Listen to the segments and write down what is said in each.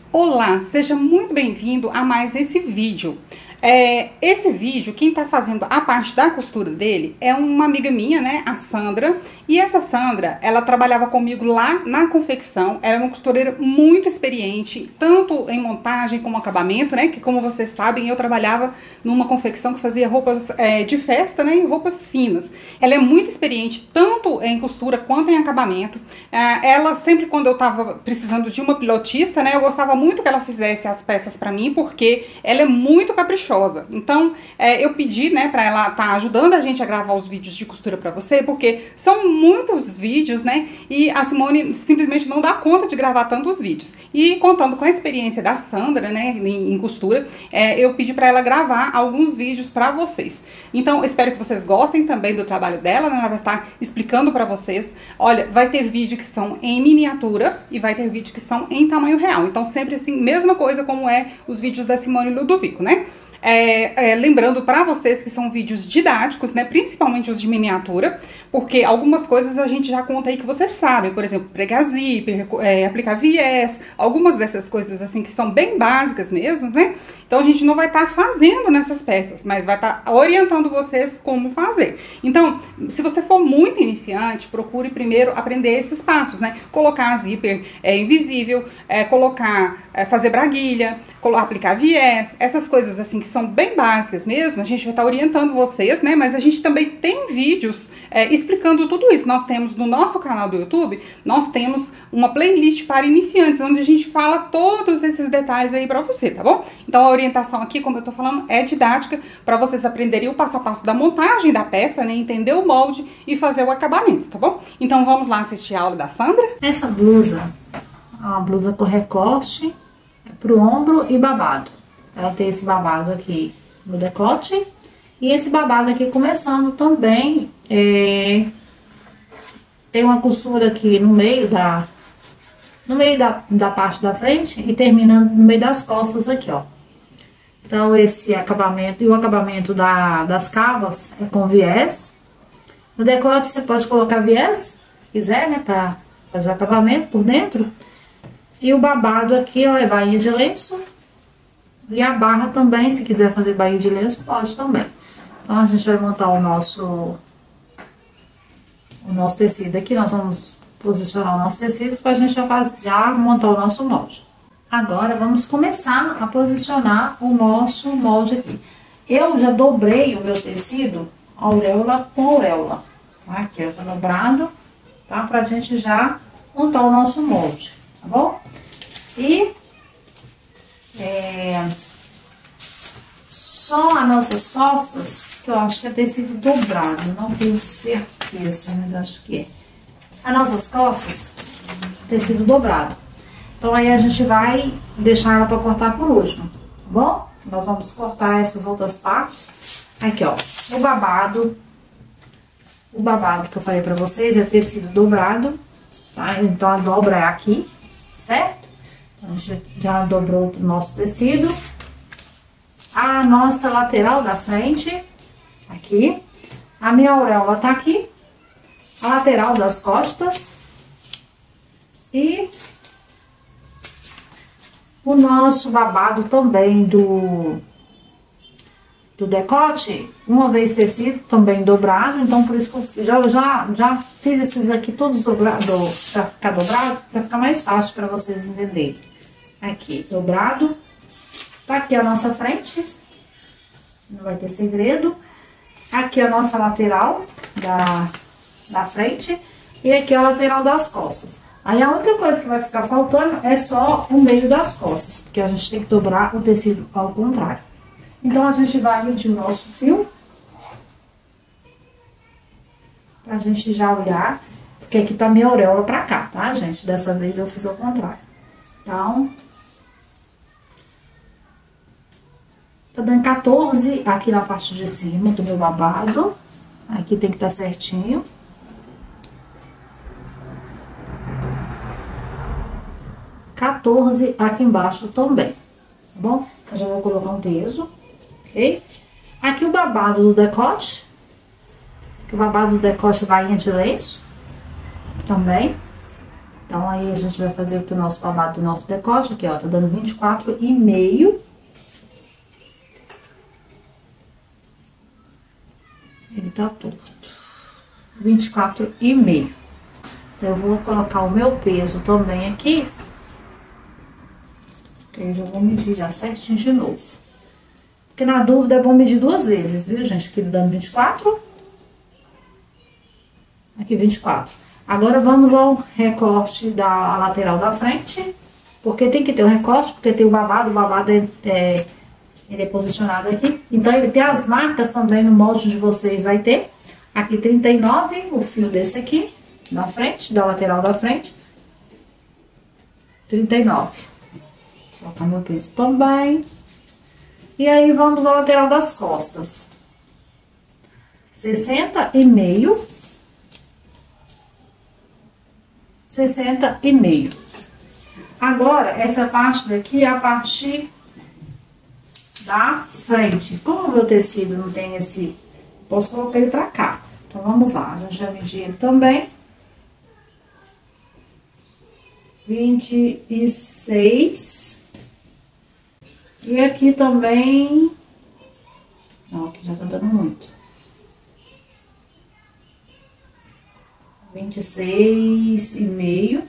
Olá, seja muito bem-vindo a mais esse vídeo. Esse vídeo, quem tá fazendo a parte da costura dele é uma amiga minha, né, a Sandra. E essa Sandra, ela trabalhava comigo lá na confecção, era uma costureira muito experiente, tanto em montagem como acabamento, né, que como vocês sabem, eu trabalhava numa confecção que fazia roupas de festa, né, e roupas finas. Ela é muito experiente, tanto em costura quanto em acabamento. Ela, sempre quando eu tava precisando de uma pilotista, né, eu gostava muito que ela fizesse as peças pra mim, porque ela é muito caprichosa. Então, eu pedi, né, pra ela tá ajudando a gente a gravar os vídeos de costura pra você, porque são muitos vídeos, né, e a Simone simplesmente não dá conta de gravar tantos vídeos. E contando com a experiência da Sandra, né, em costura, eu pedi pra ela gravar alguns vídeos pra vocês. Então, espero que vocês gostem também do trabalho dela, né, ela vai estar explicando pra vocês. Olha, vai ter vídeo que são em miniatura e vai ter vídeo que são em tamanho real. Então, sempre assim, mesma coisa como os vídeos da Simone Ludovico, né? Lembrando para vocês que são vídeos didáticos, né, principalmente os de miniatura, porque algumas coisas a gente já conta aí que vocês sabem, por exemplo, pregar zíper, aplicar viés, algumas dessas coisas assim que são bem básicas mesmo, né? Então a gente não vai estar fazendo nessas peças, mas vai estar orientando vocês como fazer. Então, se você for muito iniciante, procure primeiro aprender esses passos, né? Colocar zíper invisível, fazer braguilha, aplicar viés, essas coisas assim que são bem básicas mesmo, a gente vai estar orientando vocês, né? Mas a gente também tem vídeos explicando tudo isso. Nós temos no nosso canal do YouTube, nós temos uma playlist para iniciantes, onde a gente fala todos esses detalhes aí pra você, tá bom? Então a orientação aqui, como eu tô falando, é didática, para vocês aprenderem o passo a passo da montagem da peça, né? Entender o molde e fazer o acabamento, tá bom? Então vamos lá assistir a aula da Sandra? Essa blusa é uma blusa com recorte pro ombro e babado. Ela tem esse babado aqui no decote e esse babado aqui começando também, tem uma costura aqui no meio da parte da frente e terminando no meio das costas aqui, ó. Então esse acabamento, e o acabamento das cavas é com viés. No decote você pode colocar viés, se quiser, né, pra fazer o acabamento por dentro. E o babado aqui, ó, é bainha de lenço. E a barra também, se quiser fazer bainha de lenço, pode também. Então, a gente vai montar o nosso tecido aqui. Nós vamos posicionar o nosso tecido pra gente já montar o nosso molde. Agora, vamos começar a posicionar o nosso molde aqui. Eu já dobrei o meu tecido, auréola com auréola. Tá? Aqui, ó, tá dobrado, tá? Pra gente já montar o nosso molde, tá bom? E só as nossas costas, que eu acho que é tecido dobrado, não tenho certeza, mas acho que é. As nossas costas, tecido dobrado. Então aí a gente vai deixar ela pra cortar por último, tá bom? Nós vamos cortar essas outras partes. Aqui, ó, o babado que eu falei pra vocês é tecido dobrado, tá? Então a dobra é aqui, certo? A gente já dobrou o nosso tecido. A nossa lateral da frente, aqui. A minha auréola tá aqui. A lateral das costas. E o nosso babado também do decote, uma vez tecido, também dobrado. Então, por isso que eu já fiz esses aqui todos dobrados, pra ficar dobrado, pra ficar mais fácil pra vocês entenderem. Aqui, dobrado. Tá aqui a nossa frente. Não vai ter segredo. Aqui a nossa lateral da frente. E aqui a lateral das costas. Aí a única coisa que vai ficar faltando é só o meio das costas. Porque a gente tem que dobrar o tecido ao contrário. Então, a gente vai medir o nosso fio. Pra gente já olhar. Porque aqui tá minha auréola pra cá, tá, gente? Dessa vez eu fiz ao contrário. Então, tá dando 14 aqui na parte de cima do meu babado. Aqui tem que estar certinho. Aqui embaixo também, tá bom? Eu já vou colocar um peso, ok? Aqui o babado do decote. O babado do decote bainha de lenço. Também. Então, aí a gente vai fazer aqui o nosso babado do nosso decote, aqui, ó, tá dando 24,5. Ele tá torto. 24,5. Eu vou colocar o meu peso também aqui. Eu já vou medir já certinho de novo. Porque na dúvida é bom medir 2 vezes, viu, gente? Aqui dando 24. Aqui 24. Agora vamos ao recorte da lateral da frente. Porque tem que ter o recorte, porque tem o babado ele é posicionado aqui. Então, ele tem as marcas também no molde de vocês, vai ter. Aqui 39, o fio desse aqui, na frente, da lateral da frente. 39. Vou colocar meu peso também. E aí, vamos à lateral das costas. 60,5. 60,5. Agora, essa parte daqui é a parte da frente. Como o meu tecido não tem esse, posso colocar ele pra cá. Então, vamos lá. A gente já mediu ele também. 26. E aqui também... Não, aqui já tá dando muito. 26,5.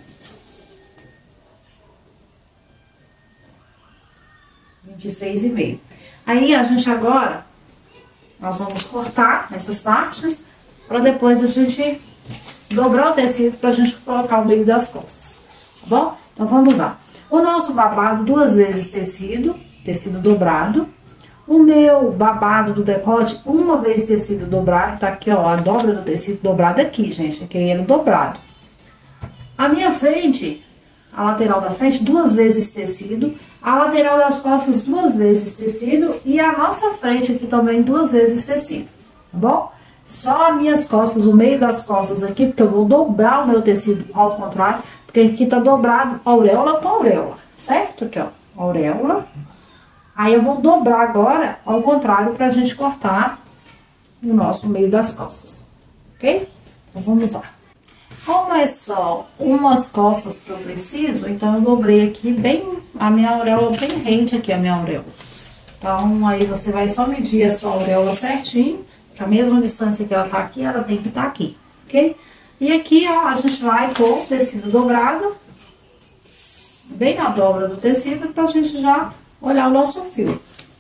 26,5. Aí, a gente agora, nós vamos cortar essas partes, para depois a gente dobrar o tecido, pra gente colocar o meio das costas, tá bom? Então, vamos lá. O nosso babado, 2 vezes tecido dobrado. O meu babado do decote, 1 vez tecido dobrado, tá aqui, ó, a dobra do tecido dobrado aqui, gente, aqui é ele dobrado. A minha frente... A lateral da frente, 2 vezes tecido. A lateral das costas, 2 vezes tecido. E a nossa frente aqui também, 2 vezes tecido. Tá bom? Só as minhas costas, o meio das costas aqui, porque eu vou dobrar o meu tecido ao contrário. Porque aqui tá dobrado auréola com auréola. Certo? Aqui, ó. Auréola. Aí eu vou dobrar agora ao contrário pra gente cortar o nosso meio das costas. Ok? Então, vamos lá. Como é só umas costas que eu preciso, então eu dobrei aqui bem, a minha auréola bem rente aqui, a minha auréola. Então, aí você vai só medir a sua auréola certinho, que a mesma distância que ela tá aqui, ela tem que estar aqui, ok? E aqui, ó, a gente vai pôr o tecido dobrado, bem na dobra do tecido, pra gente já olhar o nosso fio.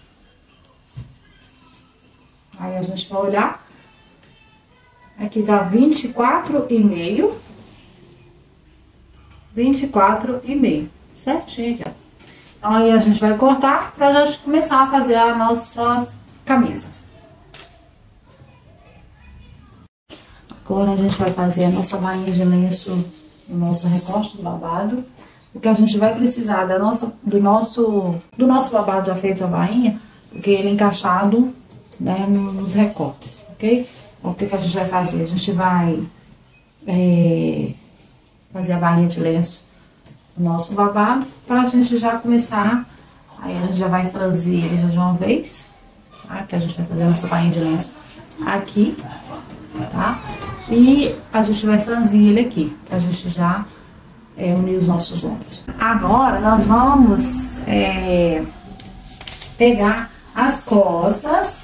Aí, a gente vai olhar. Aqui tá 24,5. 24,5. Certinho aqui, ó. Então, aí a gente vai cortar pra gente começar a fazer a nossa camisa. Agora, a gente vai fazer a nossa bainha de lenço, o nosso recorte do babado. Porque a gente vai precisar do nosso babado já feito a bainha, porque ele é encaixado, né, nos recortes, ok? O que a gente vai fazer? A gente vai fazer a bainha de lenço do nosso babado, pra gente já começar. Aí a gente já vai franzir ele já de uma vez, tá? Que a gente vai fazer a nossa bainha de lenço aqui, tá? E a gente vai franzir ele aqui, pra gente já unir os nossos ombros. Agora, nós vamos pegar as costas.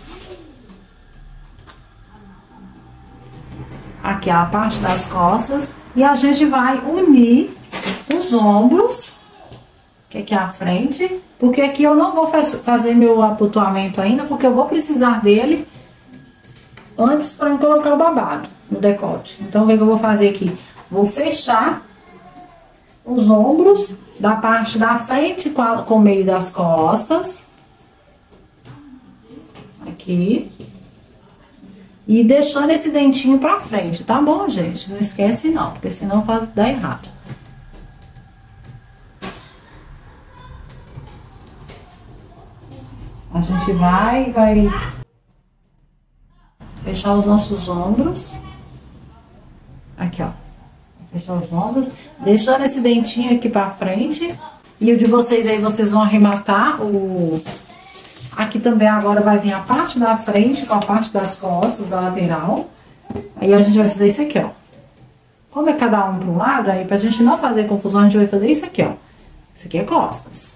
Aqui a parte das costas. E a gente vai unir os ombros, que aqui é a frente. Porque aqui eu não vou fazer meu abotoamento ainda, porque eu vou precisar dele antes para colocar o babado no decote. Então, o que eu vou fazer aqui? Vou fechar os ombros da parte da frente com o meio das costas. Aqui. E deixando esse dentinho pra frente, tá bom, gente? Não esquece não, porque senão vai dar errado. A gente vai fechar os nossos ombros. Aqui, ó. Fechar os ombros, deixando esse dentinho aqui pra frente. E o de vocês aí, vocês vão arrematar o... Aqui também agora vai vir a parte da frente com a parte das costas, da lateral. Aí a gente vai fazer isso aqui, ó. Como é cada um para um lado, aí pra gente não fazer confusão, a gente vai fazer isso aqui, ó. Isso aqui é costas.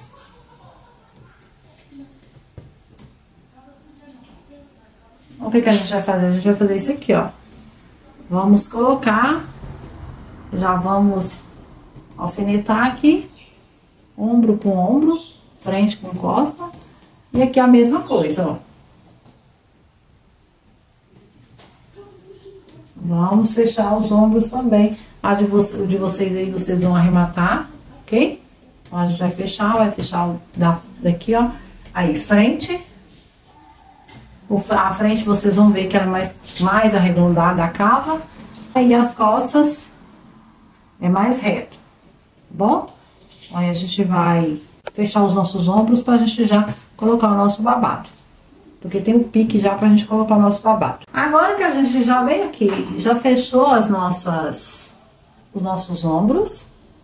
O que que a gente vai fazer? A gente vai fazer isso aqui, ó. Vamos colocar, já vamos alfinetar aqui, ombro com ombro, frente com costa, e aqui a mesma coisa, ó. Vamos fechar os ombros também. O de vocês aí, vocês vão arrematar, ok? Então, a gente vai fechar daqui, ó. Aí, frente. A frente vocês vão ver que ela é mais arredondada, a cava. Aí, as costas é mais reto, tá bom? Aí, a gente vai fechar os nossos ombros pra gente já colocar o nosso babado. Porque tem um pique já pra gente colocar o nosso babado. Agora que a gente já veio aqui, já fechou os nossos ombros.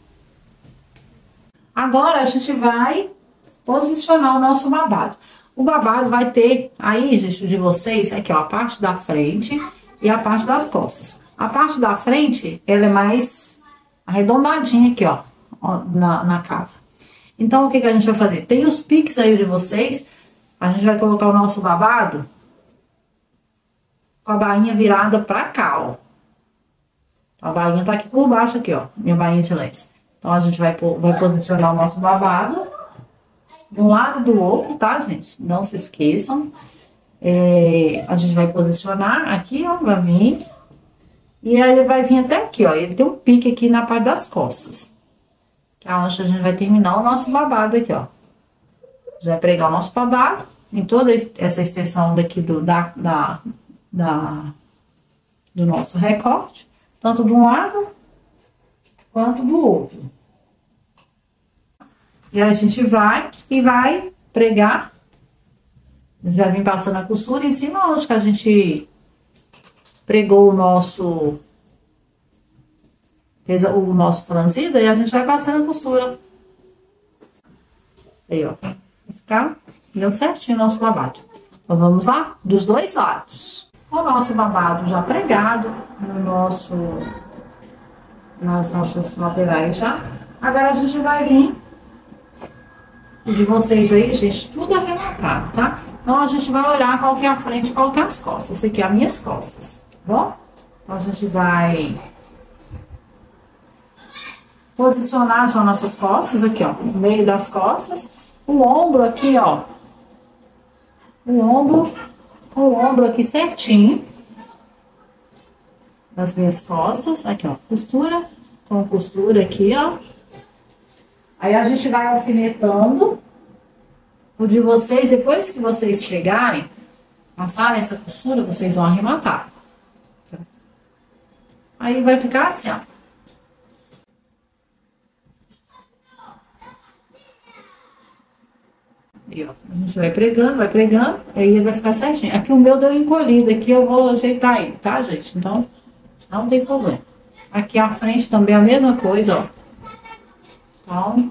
Agora a gente vai posicionar o nosso babado. O babado vai ter aí, gente, de vocês, aqui ó, a parte da frente e a parte das costas. A parte da frente, ela é mais arredondadinha aqui, ó, na cava. Então, o que que a gente vai fazer? Tem os piques aí de vocês. A gente vai colocar o nosso babado com a bainha virada pra cá, ó. A bainha tá aqui por baixo, aqui, ó. Minha bainha de lenço. Então, a gente vai posicionar o nosso babado de um lado e do outro, tá, gente? Não se esqueçam. A gente vai posicionar aqui, ó. Vai vir. E aí, ele vai vir até aqui, ó. Ele tem um pique aqui na parte das costas. Que é onde a gente vai terminar o nosso babado aqui, ó. A gente vai pregar o nosso babado em toda essa extensão daqui do nosso recorte, tanto de um lado quanto do outro. E aí a gente vai pregar. Já vim passando a costura em cima onde que a gente pregou fez o nosso franzido, e a gente vai passando a costura. Aí, ó. Deu certinho o nosso babado. Então, vamos lá? Dos dois lados. O nosso babado já pregado nas nossas laterais já. Agora, a gente vai vir, o de vocês aí, gente, tudo arrematado, tá? Então, a gente vai olhar qual que é a frente e qual que é as costas. Esse aqui é as minhas costas, tá bom? Então, a gente vai posicionar já nossas costas aqui, ó, no meio das costas. O ombro aqui, ó, com o ombro aqui certinho, nas minhas costas, aqui, ó, costura, com costura aqui, ó. Aí, a gente vai alfinetando o de vocês, depois que vocês pegarem, passarem essa costura, vocês vão arrematar. Aí, vai ficar assim, ó. E, ó, a gente vai pregando, aí ele vai ficar certinho. Aqui o meu deu encolhido, aqui eu vou ajeitar ele, tá, gente? Então, não tem problema. Aqui a frente também é a mesma coisa, ó. Então,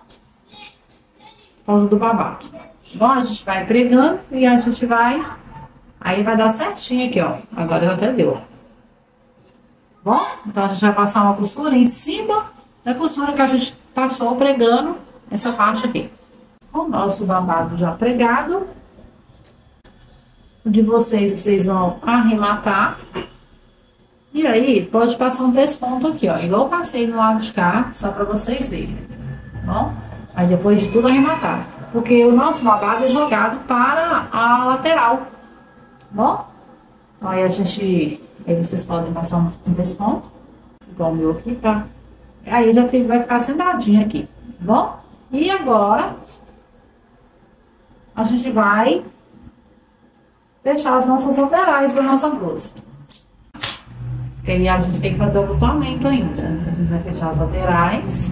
por causa do babado. Bom, a gente vai pregando e a gente vai... Aí vai dar certinho aqui, ó. Agora já até deu, ó. Bom, então a gente vai passar uma costura em cima da costura que a gente passou pregando essa parte aqui. O nosso babado já pregado. O de vocês vão arrematar. E aí, pode passar um pesponto aqui, ó. Igual eu passei no lado de cá, só pra vocês verem. Bom? Aí depois de tudo arrematar. Porque o nosso babado é jogado para a lateral. Bom? Aí aí vocês podem passar um pesponto. Igual o meu aqui, tá? Aí já vai ficar sentadinho aqui. Bom? E agora... a gente vai fechar as nossas laterais da nossa blusa. Porque aí a gente tem que fazer o abotoamento ainda. A gente vai fechar as laterais.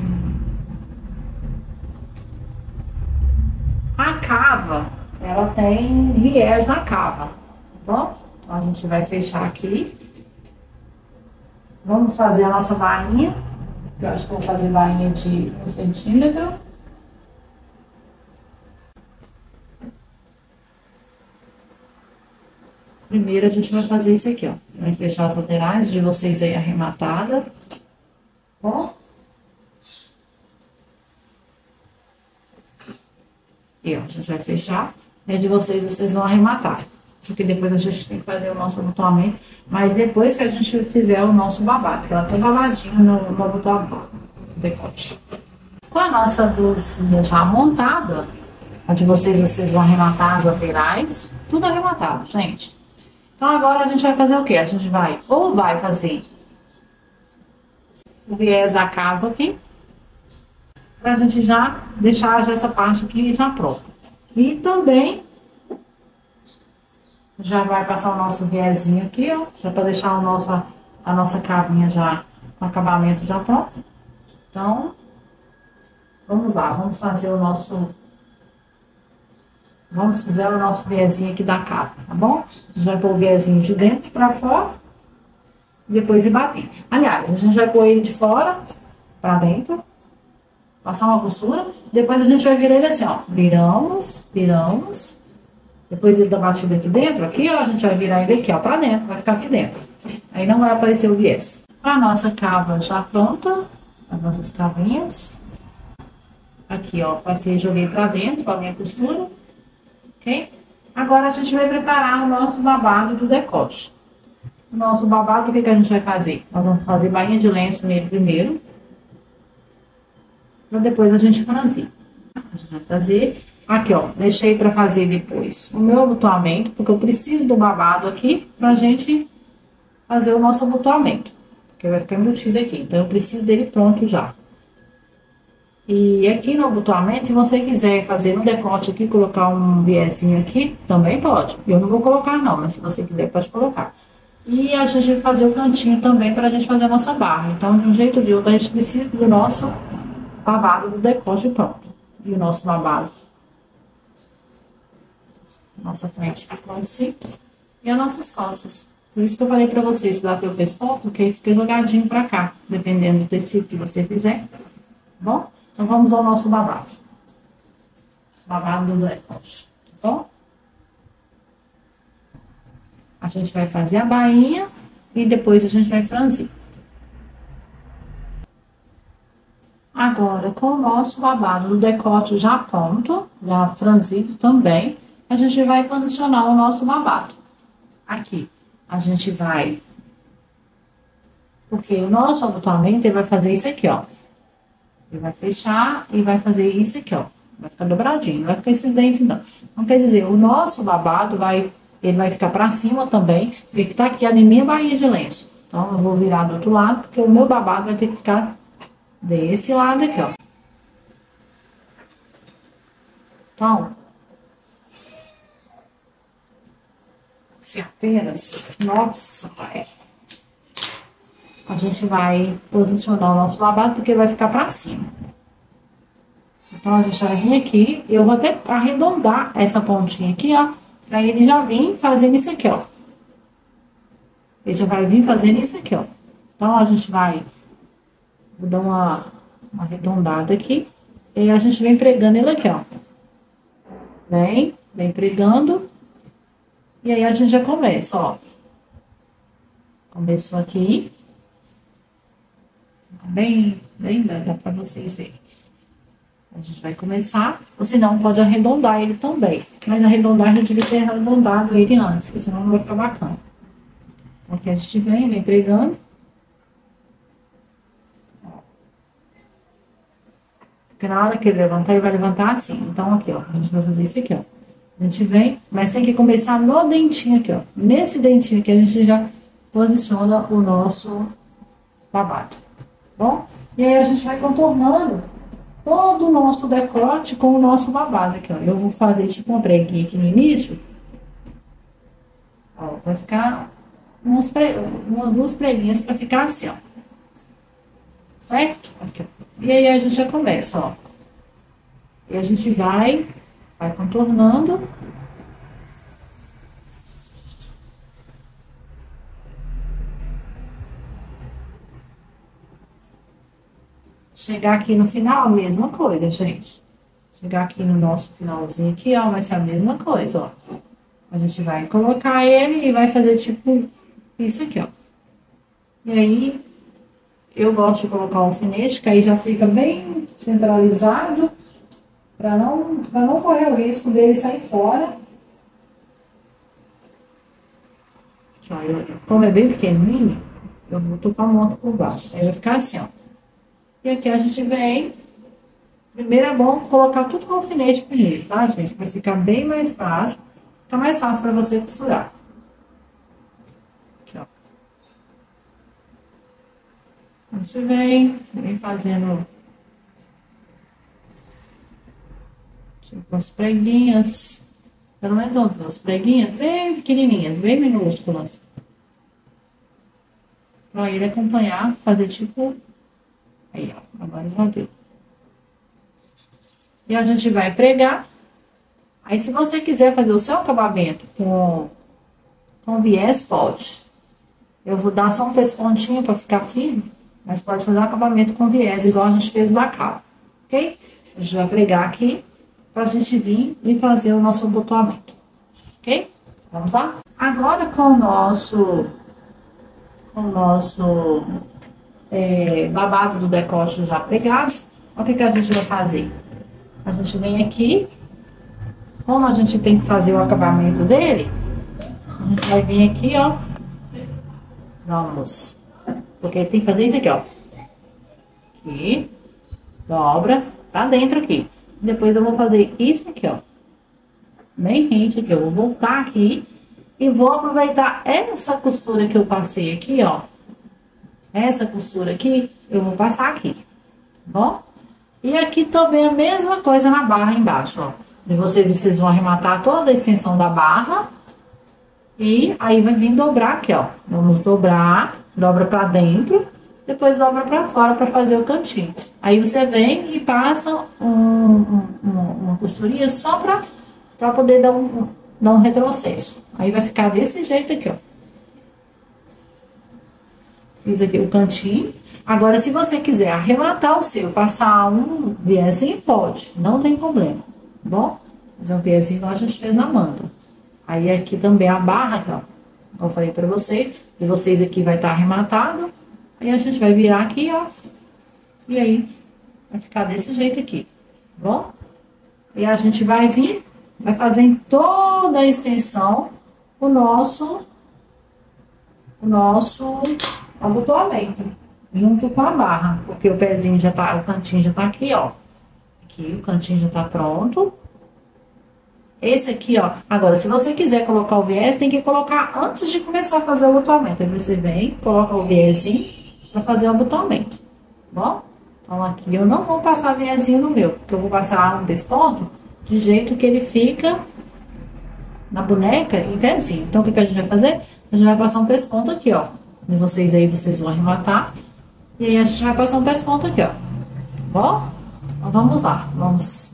A cava, ela tem viés na cava, tá bom? Então, a gente vai fechar aqui. Vamos fazer a nossa bainha. Eu acho que vou fazer bainha de 1 centímetro. Primeiro, a gente vai fazer isso aqui, ó. Vai fechar as laterais de vocês aí arrematada. Ó. E ó, a gente vai fechar. E a de vocês, vocês vão arrematar. Porque depois a gente tem que fazer o nosso abotoamento. Mas depois que a gente fizer o nosso babado, que ela tá babadinha no abotoamento, no decote. Com a nossa blusinha já montada, a de vocês, vocês vão arrematar as laterais. Tudo arrematado, gente. Então agora a gente vai fazer o quê? A gente vai, ou vai fazer o viés da cava aqui, pra gente já deixar já essa parte aqui já pronta. E também já vai passar o nosso viezinho aqui, ó, já pra deixar a nossa cavinha já com acabamento já pronto. Então, vamos lá, vamos fazer o nosso... Vamos fazer o nosso viezinho aqui da cava, tá bom? A gente vai pôr o viezinho de dentro pra fora, e depois ir bater. Aliás, a gente vai pôr ele de fora pra dentro, passar uma costura, depois a gente vai virar ele assim, ó. Viramos, viramos. Depois ele tá batido aqui dentro, aqui, ó, a gente vai virar ele aqui, ó, pra dentro, vai ficar aqui dentro. Aí não vai aparecer o viés. A nossa cava já pronta, as nossas cavinhas. Aqui, ó, passei, joguei pra dentro, pra minha costura. Ok? Agora a gente vai preparar o nosso babado do decote. O nosso babado, o que que a gente vai fazer? Nós vamos fazer bainha de lenço nele primeiro. Pra depois a gente franzir. A gente vai fazer... Aqui, ó, deixei pra fazer depois o meu abotoamento, porque eu preciso do babado aqui pra gente fazer o nosso abotoamento. Porque vai ficar embutido aqui, então eu preciso dele pronto já. E aqui no abotoamento, se você quiser fazer no decote aqui, colocar um viezinho aqui, também pode. Eu não vou colocar não, mas se você quiser, pode colocar. E a gente vai fazer o cantinho também pra gente fazer a nossa barra. Então, de um jeito ou de outro, a gente precisa do nosso babado do decote pronto. E o nosso babado. Nossa frente ficou assim. E as nossas costas. Por isso que eu falei pra vocês, bater o pescoço, porque aí fica jogadinho pra cá. Dependendo do tecido que você fizer. Tá bom? Então, vamos ao nosso babado. Babado do decote. Tá bom? A gente vai fazer a bainha. E depois a gente vai franzir. Agora, com o nosso babado do decote já pronto, já franzido também, a gente vai posicionar o nosso babado. Aqui, a gente vai... Porque o nosso abotoamento, ele vai fazer isso aqui, ó. Ele vai fechar e vai fazer isso aqui, ó. Vai ficar dobradinho, não vai ficar esses dentes, não. Então, quer dizer, o nosso babado ele vai ficar pra cima também, porque tá aqui a minha bainha de lenço. Então, eu vou virar do outro lado, porque o meu babado vai ter que ficar desse lado aqui, ó. Então... apenas, nossa, pai. A gente vai posicionar o nosso babado porque ele vai ficar pra cima. Então, a gente vai vir aqui, eu vou até arredondar essa pontinha aqui, ó, pra ele já vir fazendo isso aqui, ó. Ele já vai vir fazendo isso aqui, ó. Então, a gente vai, vou dar uma arredondada aqui, e aí a gente vem pregando ele aqui, ó. Vem pregando. E aí, a gente já começa, ó. Começou aqui. Bem, dá pra vocês verem. A gente vai começar, ou senão pode arredondar ele também. Mas arredondar, a gente devia ter arredondado ele antes, porque senão não vai ficar bacana. Aqui a gente vem pregando. Porque na hora que ele levantar, ele vai levantar assim. Então, aqui, ó, a gente vai fazer isso aqui, ó. A gente vem, mas tem que começar no dentinho aqui, ó. Nesse dentinho aqui, a gente já posiciona o nosso babado, tá bom? E aí, a gente vai contornando todo o nosso decote com o nosso babado aqui, ó. Eu vou fazer tipo uma preguinha aqui no início. Ó, vai ficar umas duas preguinhas pra ficar assim, ó. Certo? Aqui, ó. E aí, a gente já começa, ó. E a gente vai contornando. Chegar aqui no final, a mesma coisa, gente. Chegar aqui no nosso finalzinho aqui, ó, vai ser a mesma coisa, ó. A gente vai colocar ele e vai fazer tipo isso aqui, ó. E aí, eu gosto de colocar o alfinete, que aí já fica bem centralizado, pra não correr o risco dele sair fora. Aqui, ó, como é bem pequenininho, eu vou tocar a monta por baixo. Aí vai ficar assim, ó. E aqui a gente vem. Primeiro é bom colocar tudo com alfinete primeiro, tá, gente? Pra ficar bem mais prático. Fica mais fácil pra você costurar. Aqui, ó. A gente vem fazendo tipo as preguinhas. Pelo menos umas duas preguinhas bem pequenininhas, bem minúsculas. Pra ele acompanhar, fazer tipo... Aí, ó, agora já deu. E a gente vai pregar. Aí, se você quiser fazer o seu acabamento com viés, pode. Eu vou dar só um pespontinho pra ficar firme, mas pode fazer o acabamento com viés, igual a gente fez da cava, ok? A gente vai pregar aqui pra gente vir e fazer o nosso abotoamento, ok? Vamos lá? Agora, com o nosso babado do decote já pregado, olha o que a gente vai fazer. A gente vem aqui, como a gente tem que fazer o acabamento dele, a gente vai vir aqui, ó. Vamos, porque tem que fazer isso aqui, ó. Aqui, dobra pra dentro aqui. Depois eu vou fazer isso aqui, ó. Bem rente aqui, eu vou voltar aqui e vou aproveitar essa costura que eu passei aqui, ó. Essa costura aqui, eu vou passar aqui, tá bom? E aqui também a mesma coisa na barra embaixo, ó. De vocês vão arrematar toda a extensão da barra. E aí vai vir dobrar aqui, ó. Vamos dobrar, dobra pra dentro, depois dobra pra fora pra fazer o cantinho. Aí você vem e passa uma costurinha só pra poder dar um retrocesso. Aí vai ficar desse jeito aqui, ó. Fiz aqui o cantinho. Agora, se você quiser arrematar o seu, passar um viezinho, pode. Não tem problema, tá bom? Fazer um viezinho igual a gente fez na manta. Aí, aqui também a barra, aqui, ó. Como eu falei pra vocês. De vocês aqui vai estar arrematado. Aí, a gente vai virar aqui, ó. E aí, vai ficar desse jeito aqui, tá bom? E a gente vai vir, vai fazer em toda a extensão o nosso abotoamento. Junto com a barra, porque o pezinho já tá, o cantinho já tá aqui, ó. Aqui, o cantinho já tá pronto. Esse aqui, ó. Agora, se você quiser colocar o viés, tem que colocar antes de começar a fazer o abotoamento. Aí você vem, coloca o viésinho pra fazer o abotoamento, tá bom? Então, aqui eu não vou passar viésinho no meu, porque eu vou passar um desponto de jeito que ele fica na boneca em pezinho. Então, o que a gente vai fazer? A gente vai passar um pesponto aqui, ó. E vocês aí, vocês vão arrematar. E aí, a gente vai passar um pesponto aqui, ó. Tá bom? Então, vamos lá. Vamos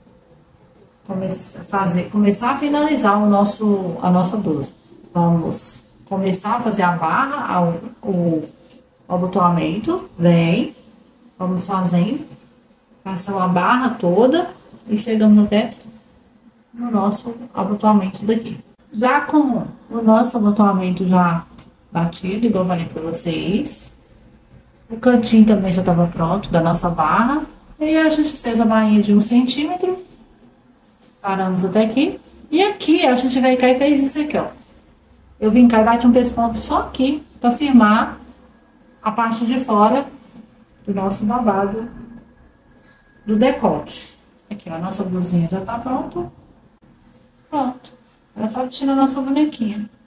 começar a finalizar a nossa blusa. Vamos começar a fazer a barra, o abotoamento. Vem. Vamos fazendo. Passar a barra toda. E chegamos até no nosso abotoamento daqui. Já com o nosso abotoamento já batido, igual eu falei pra vocês. O cantinho também já estava pronto da nossa barra. E aí, a gente fez a barrinha de 1 centímetro. Paramos até aqui. E aqui, a gente veio cá e fez isso aqui, ó. Eu vim cá e bati um pesponto só aqui, pra firmar a parte de fora do nosso babado do decote. Aqui, ó, a nossa blusinha já tá pronta. Pronto. Agora é só vestir a nossa bonequinha.